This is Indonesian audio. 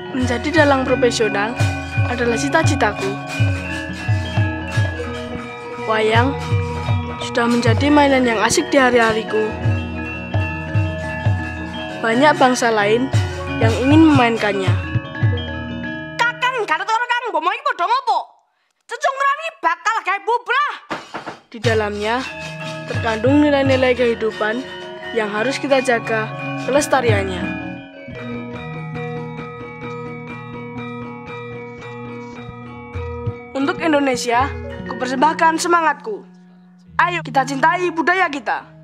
Menjadi dalang profesional adalah cita-citaku. Wayang sudah menjadi mainan yang asik di hari-hariku. Banyak bangsa lain yang ingin memainkannya. Kakang Gatot Kang Bomo iki padha ngopo? Cucung Rani bakal gawe bubrah. Di dalamnya terkandung nilai-nilai kehidupan yang harus kita jaga kelestariannya. Untuk Indonesia, kupersembahkan semangatku. Ayo kita cintai budaya kita.